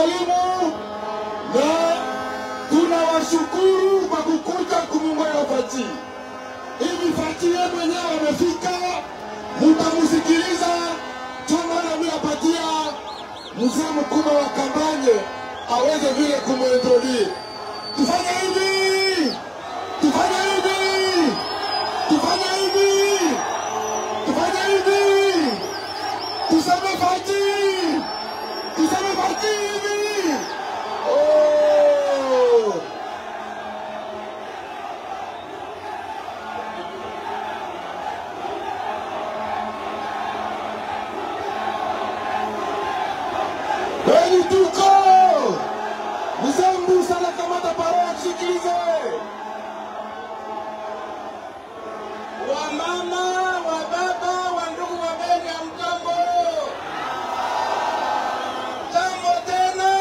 tunawasalimu na tunawashukuru kwa kukuja kumungoya Fati. Hivi Fati yeye mwenyewe amefika, mtamusikiliza chama na mnapatia mzee mkubwa wa kampanye aweze vile kumuintroduce. Tufanye hivi! Tufanye hivi! Tufanye hivi! Tufanye hivi! Tuseme Fati! Tuseme Fati hivi! Oh! Beni tuko! Mzambu sana kamata paroa kusikilize! Wamama, wababa, wandugu wa Beni ya mjambo. Jambo tena.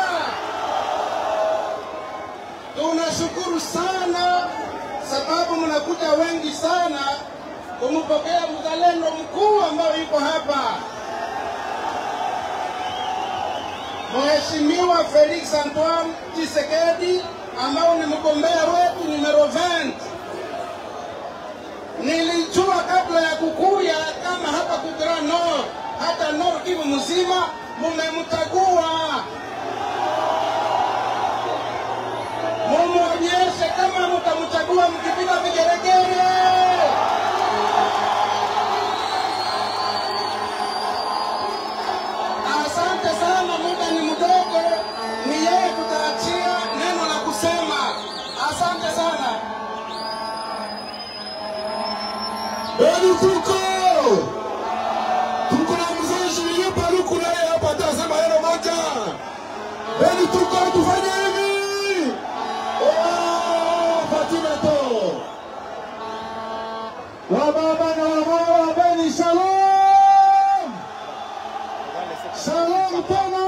Tunashukuru sana sababu mnakuja wengi sana kumpokea mzalendo mkuu ambao yuko hapa. Mheshimiwa Felix Antoine Tshisekedi ambao ni mgombea wetu numero 20. Nilijua kabla ya kukuya kama hapa Grand Nord, hata Nord Kivu mzima mumemchagua. Mumuonyeshe kama mtamchagua mkipiga vigelegele. Asante sana, muda ni mdogo, ni yeye tutaachia neno la kusema. Asante sana. Beni tuko! Tuko na mzee Julien Paluku na yeye hapa atasema neno moja. Beni tuko, tufanye hivi! Oh, Fatima to! Wababa na wamama wa Beni, shalom! Shalom tena!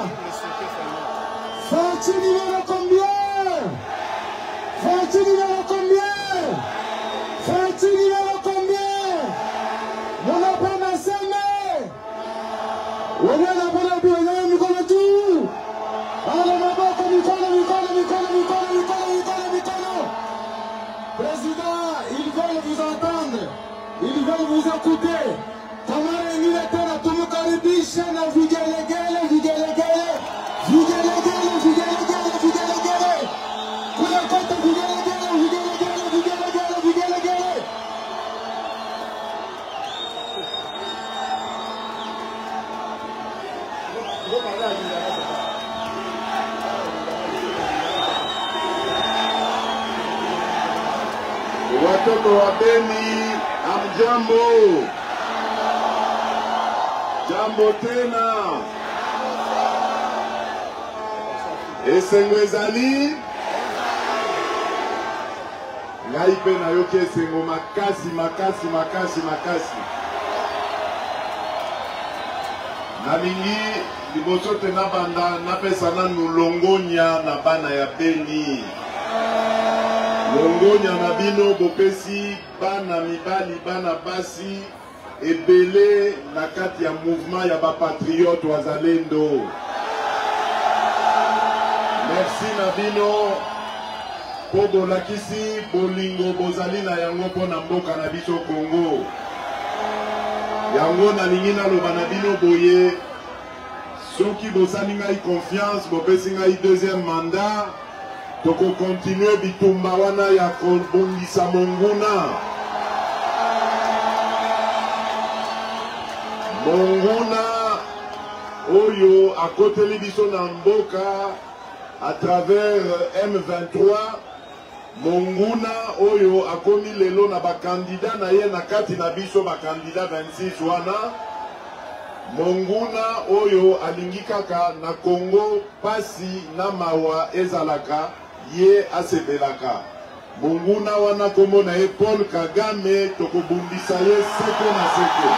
Fati numéro combien? Fati numéro combien? Fati numéro combien? Munapenda seme? Wanapenda pia mikono juu. Ala maboko, mikono, mikono, mikono, mikono, mikono, mikono, mikono. Président, ils veulent vous entendre. Ils veulent vous écouter. Tamara ingine tena tumukaribisha na vigelegele, vigelegele. Vigelegele, vigelegele, vigelegele. Kuna kote vigelegele, vigelegele, vigelegele, vigelegele. Watoto wa Beni, amjambo. Jambo tena. Esengo ezali. Ngai pe na yoki esengo makasi, makasi, makasi, makasi. Nalingi liboso te na banda napesa nanu longonya na bana ya Beni. Longonya na bino bopesi bana mibali bana basi ebele na kati ya mouvement ya ba patriote wazalendo. Merci na bino po bolakisi bolingo bozali na yango po na mboka na biso Congo. Yango nalingi naloba na bino boye soki bosali ngai confiance bopesi ngai deuxième mandat toko continue bitumba wana ya kobongisa monguna. Monguna oyo akoteli biso na mboka à travers M23. Monguna oyo akomi lelo na bakandida na ye na kati na biso bakandida 26 wana. Monguna oyo alingi kaka na Congo pasi na mawa ezalaka ye asebelaka. Monguna wana kombo na ye Paul Kagame tokobundisa ye seko na seko.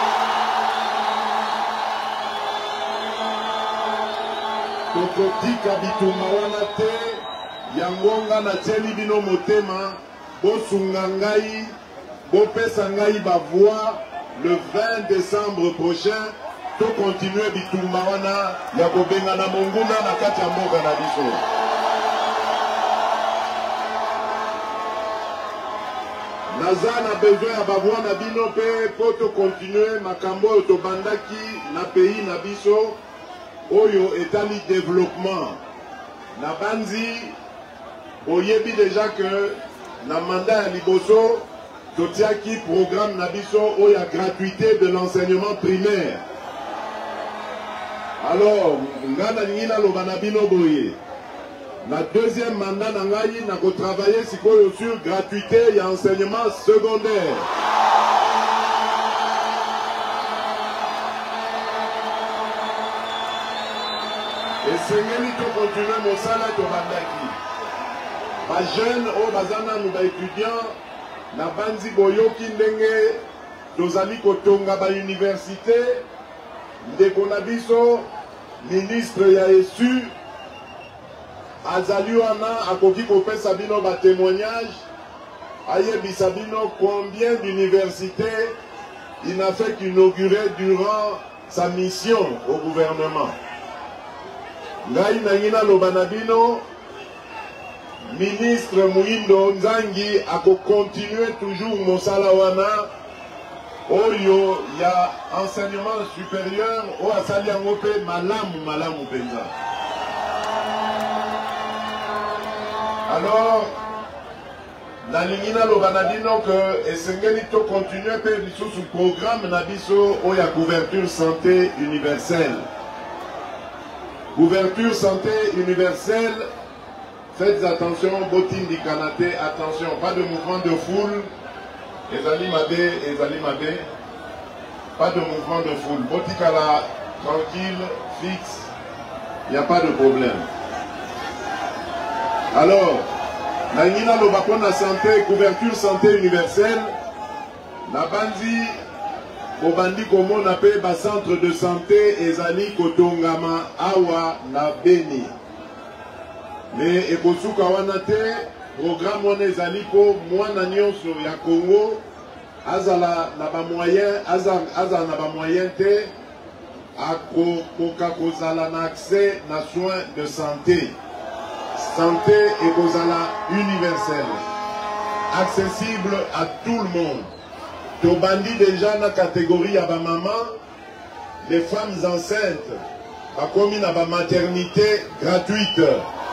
Tokotika bitumba wana te yangonga na tieli bino motema bosunga ngai bopesa ngai ba voix le 20 décembre prochain to continue bitumba wana ya kobenga na monguna na kati ya mboka na biso. Naza na besoin ya bavwa na bino pe po to continue makambo oyo tobandaki na pays na biso oyo etali développement. Na banzi oyebi déjà que na mandat ya liboso totiaki programme na biso oyo ya gratuité de l'enseignement primaire. Alors ngana ningina loba na bino boye na deuxième mandat na ngai na ko travailler sikoyo sur gratuité ya enseignement secondaire. Et sengeli to continuer mosala to bandaki. Ba jeune o bazana nous ba étudiants na banzi boyoki ndenge tozali kotonga ba université ndeko na biso ministre ya ESU azali wana akoki kopesa bino ba témoignage ayebisa bino combien d'universités il n'a fait qu'inaugurer durant sa mission au gouvernement. Ngai na ngina loba na bino ministre Muindo Nzangi ako continuer toujours mosala wana oyo ya enseignement supérieur o asali yango pe malamu penza. Alors na lingina loba na bino que esengeli to continuer pe lisusu programme na biso oyo ya couverture santé universelle. Couverture santé universelle. Faites attention, bottine du Kanaté, attention, pas de mouvement de foule. Ezali Mabé, pas de mouvement de foule. Botikala, tranquille, fixe, il n'y a pas de problème. Alors, Nangina Lobakona santé, couverture santé universelle, la bandi, Bobandi Komo nape ba centre de santé, Ezali Kotongama, Awa, na Beni. Mais ekosuka wana te programme wana ezali po mwana nyonso ya Congo azala na ba moyen azala na ba moyen te akoka kozala na accès na soins de santé. Santé ekozala universelle, accessible à tout le monde. Tobandi déjà na catégorie ya ba maman, les femmes enceintes bakomi na ba maternité gratuite.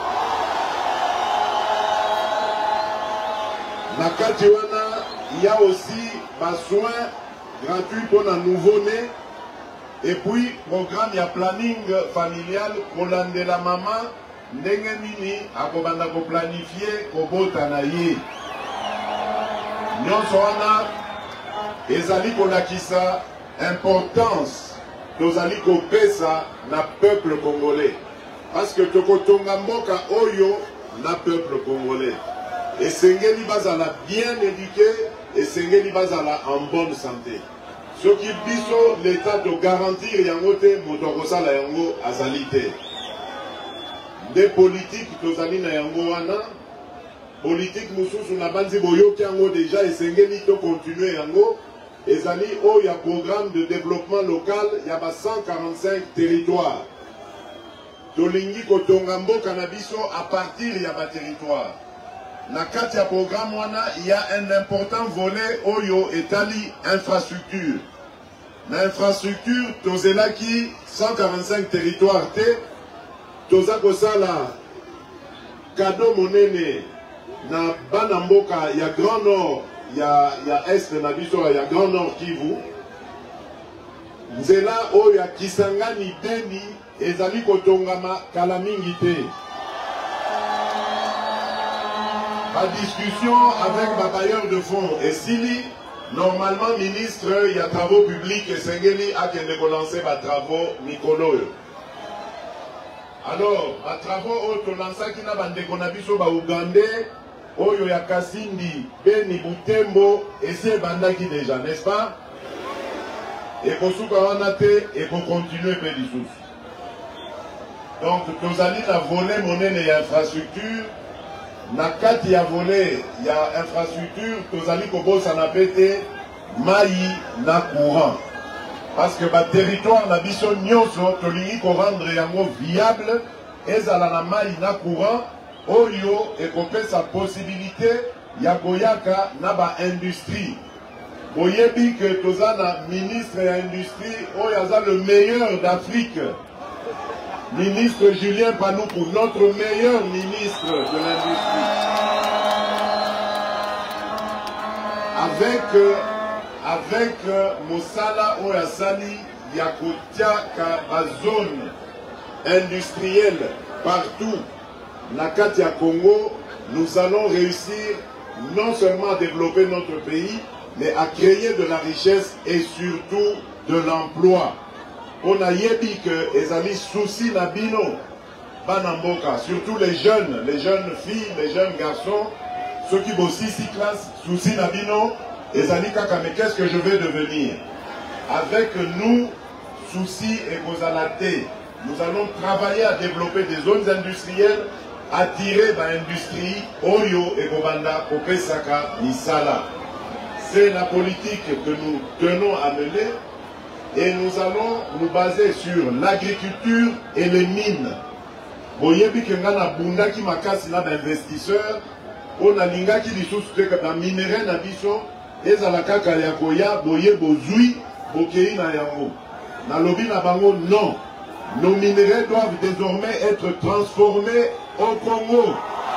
Na Katiwana, il y a aussi des soins gratuits pour un nouveau-né. Et puis, programme, il y a planning familial pour l'ande la maman. Ndenge nini, akobanda ko planifier, kobota na ye. Nyonso wana, ezali kolakisa importance, tozali kopesa na peuple congolais. Parce que tokotonga mboka oyo na peuple congolais. Et Sengeli Bazala bien éduqué, et Sengeli Bazala en bonne santé. Ce qui biso l'État de garantir yangote motokosa la yango azalité. Des politiques tozali na yango wana, politique mususu na banzi boyoki yango déjà et Sengeli to continuer yango. Ezali o ya programme de développement local ya ba 145 territoires. Tolingi kotonga mboka na biso à partir ya ba territoire. Na kati ya programme wana, il y a un important volet oyo etali infrastructure. Na infrastructure, tozelaki 145 territoires te, toza kosala cadeau monene na bana mboka ya Grand Nord, ya Est na biso ya Grand Nord Kivu. Nzela oyo ya Kisangani Beni ezali kotongama kala mingi te. La discussion avec ma bailleur de fonds et Sili, normalement ministre, il y a travaux publics et Sengeli a qu'elle lancer les travaux Nicolo. Alors, les travaux au Tonansa qui n'a pas de conabiso ba Ougandais, Oyo ya Kasindi, Beni Butembo, et c'est Bandaki déjà, n'est-ce pas? Et pour ce qu'on a fait, et pour continuer à faire des sous. Donc, nous allons la voler monnaie et infrastructure. Na kati ya volé, il y a infrastructure, tozali kobo sanapete, maï na courant. parce que le territoire na biso nyonso tolingi ko rendre yango viable ezala na mai na courant oyo ekopesa possibilité ya koyaka na ba industrie. Oyebi que tozana ministre ya industrie oyo aza le meilleur d'Afrique. Ministre Julien Paluku, notre meilleur ministre de l'industrie. Avec Moussala Oyasani, Yakotia ka zone industrielle partout, Nakatia Congo, nous allons réussir non seulement à développer notre pays, mais à créer de la richesse et surtout de l'emploi. On a yebi que les amis soucis nabino, banamboka, surtout les jeunes filles, les jeunes garçons, ceux qui vont 6 classes, soucis nabino, les amis kaka, mais qu'est-ce que je vais devenir? Avec nous, soucis et Kozalate, nous allons travailler à développer des zones industrielles, attirer l'industrie, Oyo et Gobanda, Kopesaka, Nisala. C'est la politique que nous tenons à mener et nous allons nous baser sur l'agriculture et les mines. Boyebi kengana bundaki makasi na investisseurs, on a lingaki lisusu te ka minerai na biso ezala kaka ya koya boye bozui bokei na yango. Na lobi na bango non. Nos minerais doivent désormais être transformés au Congo.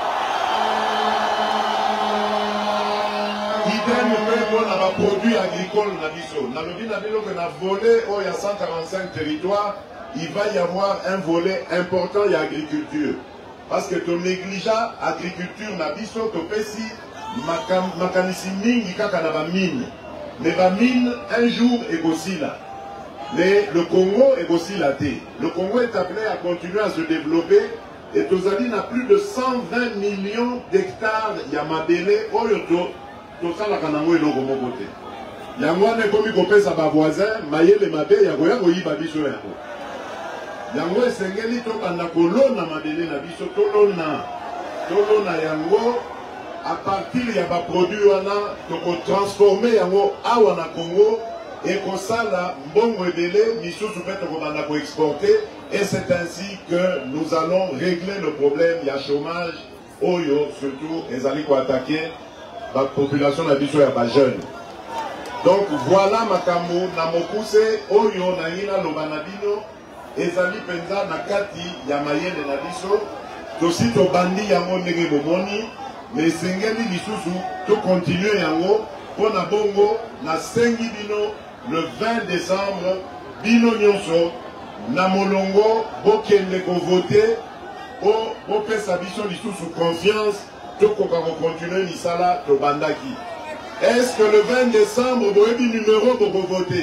Idem pour les produits agricoles na biso. Na lobi na bilo que na volet il y a 145 territoires, il va y avoir un volet important il y a agriculture. Parce que tu négliges agriculture na biso to pesi makanisi mingi kaka na ba mine. Mais ba mine un jour est aussi là. Mais le Congo est aussi là. Le Congo est appelé à continuer à se développer. Et Tozali n'a plus de 120 millions d'hectares Yamabele Oyoto. Tosala kanango eloko moko te. Yango wana ekomi kopesa ba voisin mayele mabe ya koya koyiba biso yango. Yango esengeli tokanda kolona mabele na biso tolona yango à partir ya ba produit wana toko transformer yango awa na Congo et kosala mbongo ebele misusu pe tokobanda ko exporter et c'est ainsi que nous allons régler le problème ya chômage oyo surtout ezali ko attaquer la population na biso ya ba jeune. Donc voilà makambo na mokuse oyo na ina loba na bino ezali penza na kati ya mayele na biso tosi to bandi yango ndenge bomoni mais sengeli lisusu to continuer yango pona bongo na sengi bino le 20 décembre bino nyonso na molongo bokende ko voter o pesa biso lisusu confiance. Continuer Nisala to Bandaki. Est-ce que le 20 décembre, vous avez un numéro pour voter?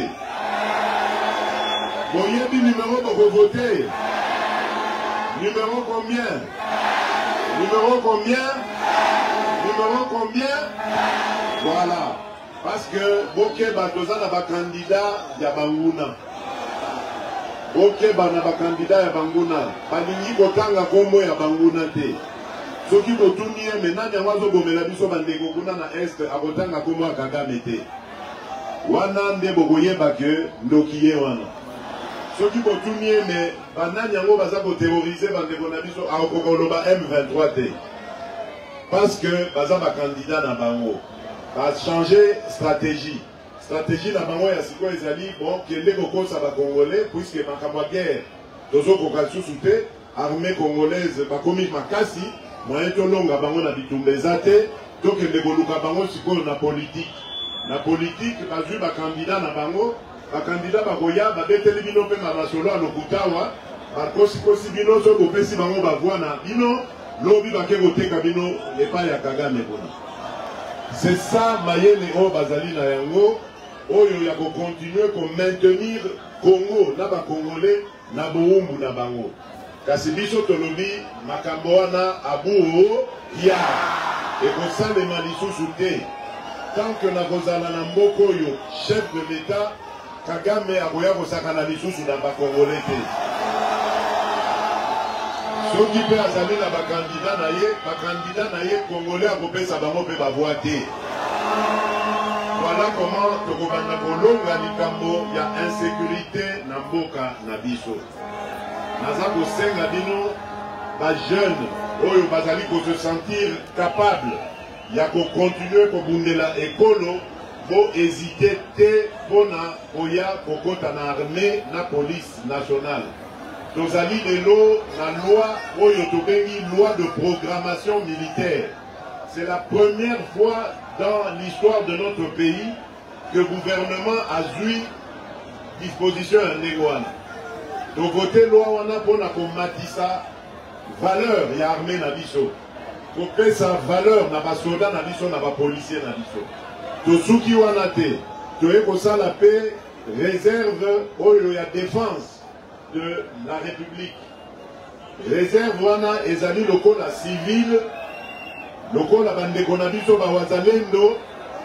Vous avez un numéro pour voter? Numéro combien? Numéro combien? Numéro combien? Voilà. Parce que Boké Batoza n'a pas candidat Yabanguna. Boké n'a pas candidat Yabanguna. Palingi Kotanga Kombo Yabanguna te. Ce qui vous tourne, maintenant, il y a un peu de biso bandeko kuna na est akotanga kombo Kagame te. Wana nde bokoye bake ndokiye wana. Ce qui vous tourne, mais banani yango baza ko terroriser bandeko na biso akokoloba M23 te. Parce que baza ba candidat na bango. Ba changer stratégie. Stratégie na bango ya siko ezali bon kende kokosa ba congolais puisque makambo guerre tozo kokatsu te armée congolaise ba komi makasi. Moi, je suis bango na bitumba te, donc je suis bango sikoyo na politique. Na politique, je suis candidat na bango, ba candidat ba koya ba beteli bino pe marasolo a lokutawa, ba kosi bino so kopesi bango ba voix na bino, lobi ba ke koteka bino epa ya Kagame bona. C'est ça mayele o bazali na yango, oyo ya ko continuer ko maintenir Congo na ba congolais na boumbu na bango. Kasi biso tolobi makambo wana abuo ya ekosalema lisusu te tant que nakozala na mboko oyo chef de l'État Kagame akoya kosakana lisusu na bakongolais te. Soki mpe azali na bakandida na ye congolais akopesa bango mpe bavoi te. Voilà comment tokobanda kolonga likambo ya insécurité na mboka na biso. Naza kosenga bino ba jeune oyo bazali ko se sentir capable ya ko continuer ko bundela ekolo bo hésiter te pona oya kokota na armée na police nationale. Tozali lelo na loi oyo tobengi loi de programmation militaire. C'est la première fois dans l'histoire de notre pays que le gouvernement a joué disposition à Négoana. Donc, côté loi, on a pour matissa valeur, il y a armée na biso. Pour que sa valeur, n'a pas soldat na biso, n'a pas policier na biso. Tout ce qui on a été, tout est pour ça la paix, réserve, où il y a défense de la République. Réserve, on a, et amis locaux, la civile, loko la bande konabiso ba wazalendo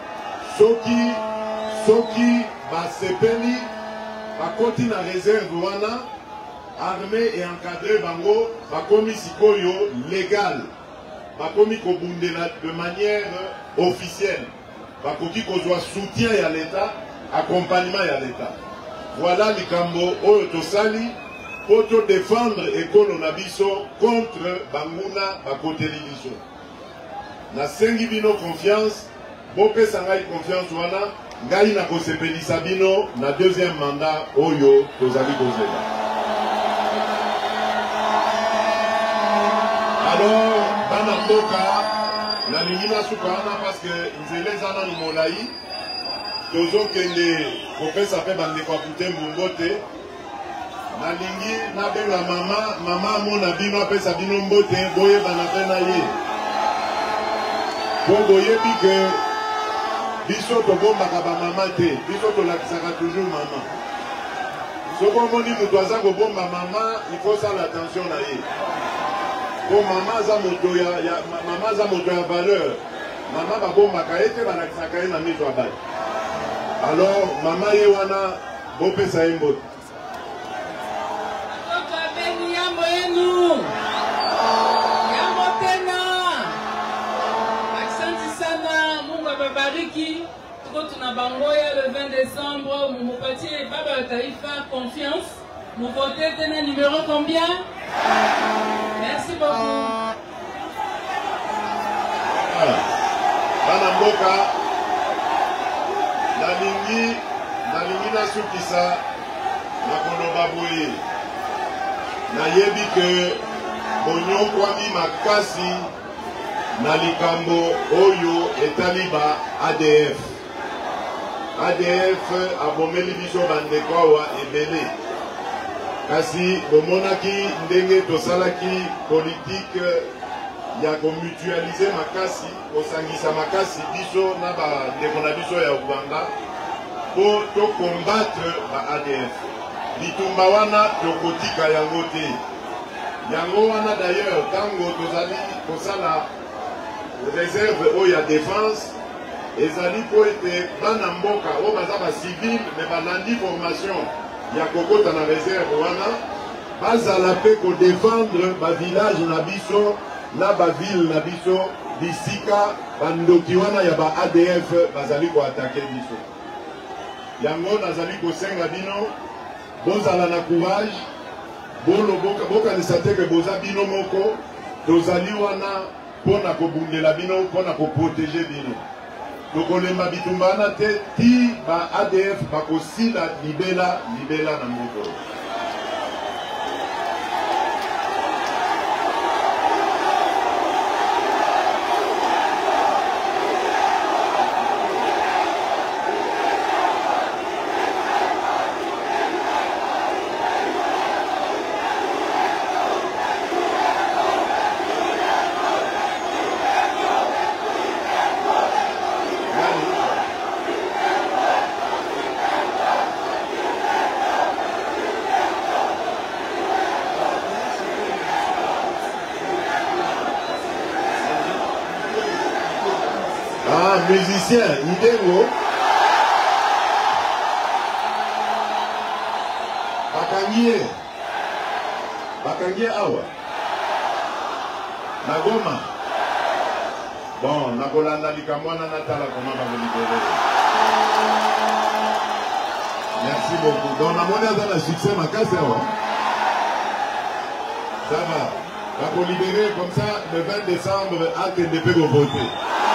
soki ba sepeli ba koti na réserve wana armée et encadré bango ba komi sikoyo légal ba komi kobundela de manière officielle ba koki kozwa soutien ya l'état accompagnement ya l'état. Voilà likambo oyo tosali pour to défendre ekolo na biso contre banguna ba koteli biso. Na sengi bino confiance, bope sangai confiance wana, ngai na kosepelisa bino na deuxième mandat oyo tozali kozela. Alors, bana mboka, na lingina sukana parce que nzele zana ni molai, tozo kende kopesa pe bande kwa kute mbote, na lingi na benga mama mona bino apesa bino mbote, boye bana pena ye. Pour boyebi que biso to bombaka ba mama te, biso to lakisaka toujours maman. Soko moni mutu aza ko bomba mama, il faut ça l'attention na ye. Pour maman za moto ya valeur. Maman ba bombaka ete ba lakisaka ye na miso abali. Alors maman ye wana bopesa ye mbote. Bariki, Bangoya le 20 décembre, mon parti est Baba Taïfa, confiance. Vous votez le numéro combien? Merci beaucoup. Bana mboka, nalingi na sukisa, na koloba boye. Nayebi ke bonyo kwami makasi na likambo oyo etali ba ADF. ADF abomeli biso bandeko awa ebele. Kasi bomonaki ndenge tosalaki politique ya komutualize makasi, kosangisa makasi biso na bandeko na biso ya Uganda po to combattre ba ADF. Litumba wana tokotika yango te. Yango wana d'ailleurs tango tozali kosala réserve oya défense ezali po ete bana mboka o baza ba civil mais balandi formation ya kokota na réserve wana bazala pe ko défendre ba village na biso na ba ville na biso bisika bandoki wana ya ba ADF bazali ko attaquer biso. Yango nazali ko senga bino bozala na courage bolo bokanisa te ke boza bino moko tozali wana pona kobundela bino pona koprotéger bino. Tokolemba bitumbana te ti ba ADF bakosila libela na moko. Musicien, Idego Bakangie awa Nagoma Bon, nakolanda likamwana natala comment va me libérer. Merci beaucoup. Donc, on a dans le succès, ma casse, ça va. On va libérer comme ça le 20 décembre à TNDP pour voter.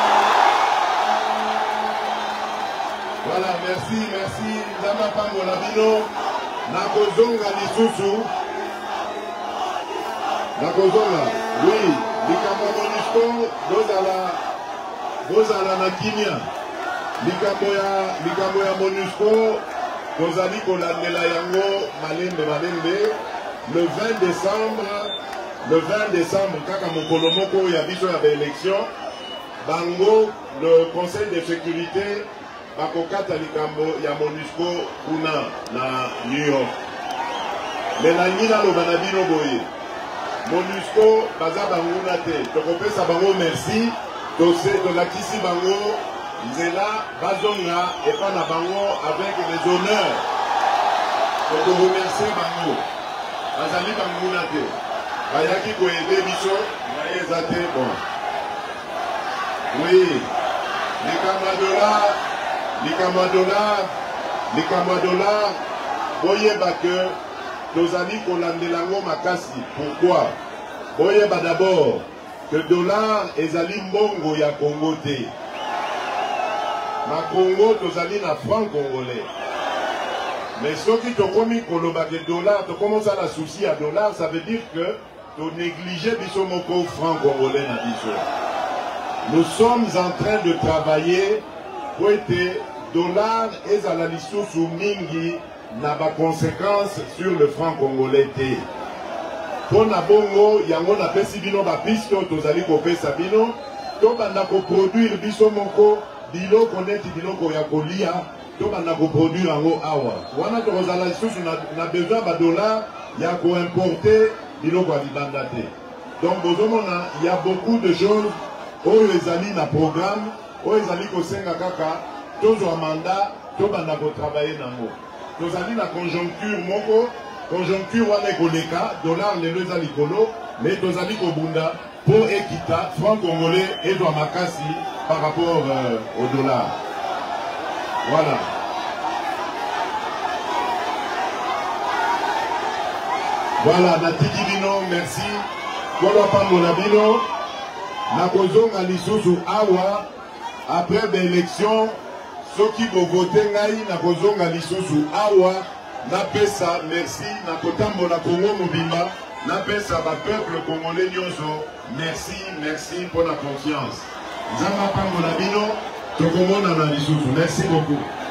Voilà, merci. Zama Pango Labino. Nakozonga Lisusu. Nakozonga. Oui, Likambo Monisco, Dozala Nakinia. Likambo ya Monusco. Kozali kolandela yango malembe le 20 décembre kaka mokolo moko ya biso ya élection bango le conseil de sécurité bakokata likambo ya MONUSCO kuna na New York. Mais na ngina lo banabino boye MONUSCO baza banguna te tokopesa bango merci tolakisi bango Nzela Bazonga et pas na bango avec les honneurs. Donc on remercie bango. Bazali bango nate. Bayaki ko aider biso, baye zate bon. Oui. Les Kamadola, boye bake tozali kolandelango makasi. Pourquoi? Boye ba d'abord que dollar ezali mbongo ya Congo te. Na Congo, tozali na franc congolais. Mais ce qui te commis koloba de dollar, tu commences à la souci à dollar, ça veut dire que tu négliges biso moko franc congolais na biso. Nous sommes en train de travailler pour être dollar et à la lisusu mingi na ba conséquences sur le franc congolais te. Pour na bongo, yango na pesi bino ba pisto tozali ko pesa bino, to banda ko produire biso moko biloko neti biloko ya kolia to banda ko produire yango awa wana to kozala lisusu na besoin ba dollar ya ko importer biloko ya libanda te. Donc bozomona il y a beaucoup de choses oyo ezali na programme oyo ezali kosenga kaka tozwa mandat to banda ko travailler nango. Tozali na conjoncture moko conjoncture wana ekoleka dollar lelo eza likolo mais tozali kobunda pour Ekita, franc congolais et doit makasi par rapport au dollar. Voilà. Voilà, Natiki Bino, merci. Kolo Pangola Bino, Nakozonga Lisusu Awa, après l'élection, ceux qui vont voter Ngai, Nakozonga Lisusu Awa, Napesa, merci, Nakotambo Nakongo Mobimba. Napesa ba peuple congolais nyonso, merci pour la confiance. Zama Pango Nabino, Tokomona na Lisusu. Merci beaucoup.